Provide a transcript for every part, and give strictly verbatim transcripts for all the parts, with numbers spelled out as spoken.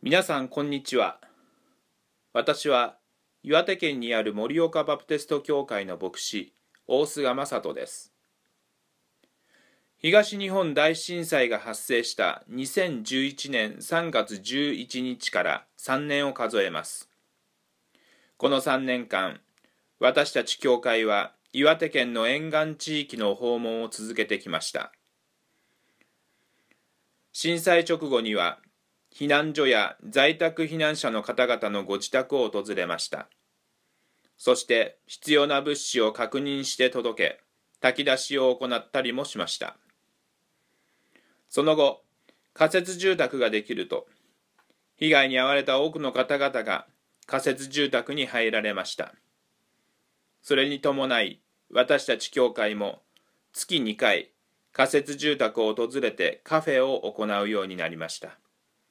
皆さんこんにちは。私は岩手県にある盛岡バプテスト教会の牧師大須賀正人です。東日本大震災が発生したにせんじゅういちねんさんがつじゅういちにちからさんねんを数えます。このさんねんかん、私たち教会は岩手県の沿岸地域の訪問を続けてきました。震災直後には避難所や在宅避難者の方々のご自宅を訪れました。そして必要な物資を確認して届け、炊き出しを行ったりもしました。その後、仮設住宅ができると、被害に遭われた多くの方々が仮設住宅に入られました。それに伴い、私たち教会も月にかい仮設住宅を訪れてカフェを行うようになりました。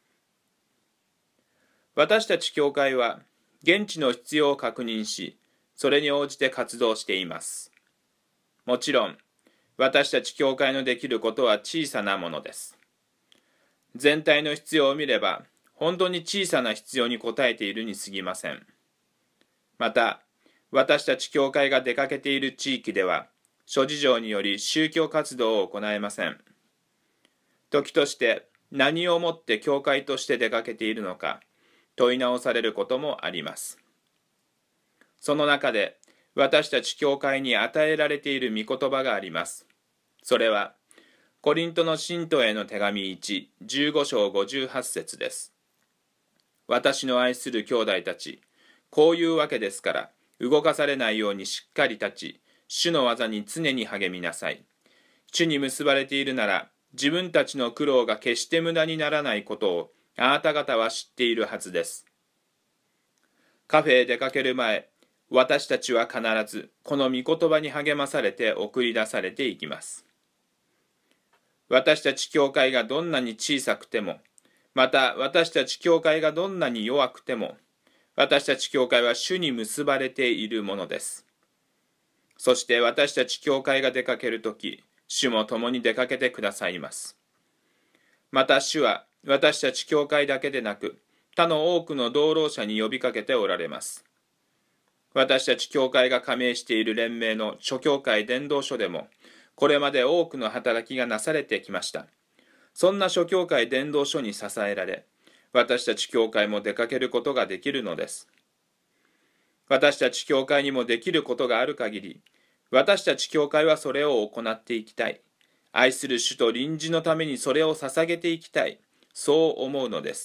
私たち教会は現地の必要を確認し、それに応じて活動しています。もちろん、私たち教会のできることは小さなものです。全体の必要を見れば、本当に小さな必要に応えているに過ぎません。また、私たち教会が出かけている地域では、諸事情により宗教活動を行えません。時として何をもって教会として出かけているのか、問い直されることもあります。その中で私たち教会に与えられている御言葉があります。それはコリントの信徒への手紙いち、じゅうごしょうごじゅうはちせつです。私の愛する兄弟たち、こういうわけですから、動かされないようにしっかり立ち、主の技に常に励みなさい。主に結ばれているなら、自分たちの苦労が決して無駄にならないことを、あなた方は知っているはずです。カフェへ出かける前、私たちは必ずこの御言葉に励まされて送り出されていきます。私たち教会がどんなに小さくても、また私たち教会がどんなに弱くても、私たち教会は主に結ばれているものです。そして私たち教会が出かけるとき、主も共に出かけてくださいます。また主は、私たち教会だけでなく、他の多くの同労者に呼びかけておられます。私たち教会が加盟している連盟の諸教会伝道所でも、これまで多くの働きがなされてきました。そんな諸教会伝道所に支えられ、私たち教会も出かけることができるのです。私たち教会にもできることがある限り、私たち教会はそれを行っていきたい。愛する主と臨時のためにそれを捧げていきたい。そう思うのです。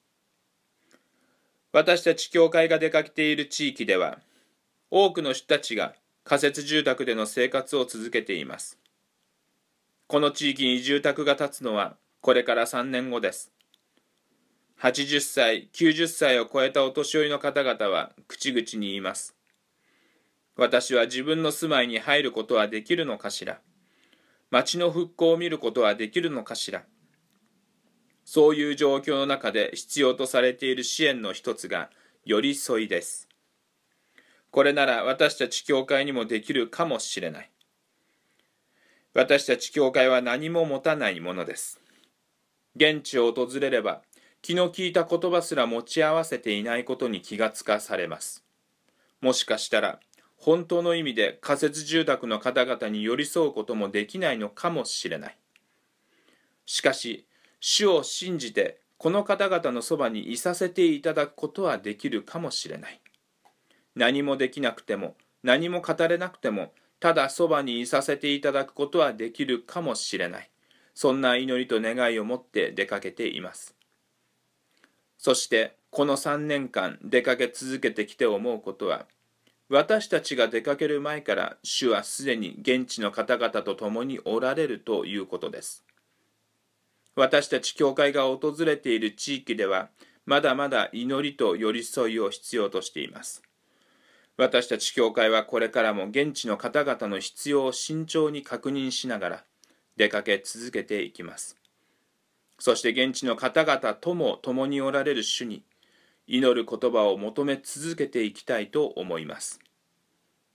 私たち教会が出かけている地域では、多くの人たちが仮設住宅での生活を続けています。この地域に住宅が建つのはこれからさんねんごです。はちじゅっさい、きゅうじゅっさいを超えたお年寄りの方々は口々に言います。私は自分の住まいに入ることはできるのかしら。町の復興を見ることはできるのかしら。そういう状況の中で必要とされている支援の一つが寄り添いです。これなら私たち教会にもできるかもしれない。私たち教会は何も持たないものです。現地を訪れれば気の利いた言葉すら持ち合わせていないことに気がつかされます。もしかしたら本当の意味で仮設住宅の方々に寄り添うこともできないのかもしれない。しかし、主を信じてこの方々のそばにいさせていただくことはできるかもしれない。何もできなくても何も語れなくてもただそばにいさせていただくことはできるかもしれない。そんな祈りと願いを持って出かけています。そしてこのさんねんかん出かけ続けてきて思うことは、私たちが出かける前から主はすでに現地の方々と共におられるということです。私たち教会が訪れている地域ではまだまだ祈りと寄り添いを必要としています。私たち教会はこれからも現地の方々の必要を慎重に確認しながら出かけ続けていきます。そして現地の方々とも共におられる主に祈る言葉を求め続けていきたいと思います。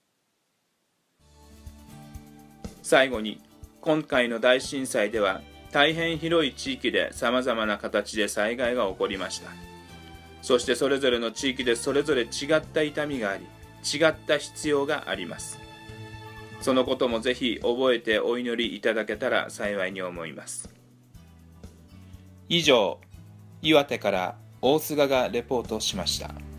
最後に、今回の大震災では大変広い地域でさまざまな形で災害が起こりました。そしてそれぞれの地域でそれぞれ違った痛みがあり、違った必要があります。そのこともぜひ覚えてお祈りいただけたら幸いに思います。以上、岩手から大菅がレポートしました。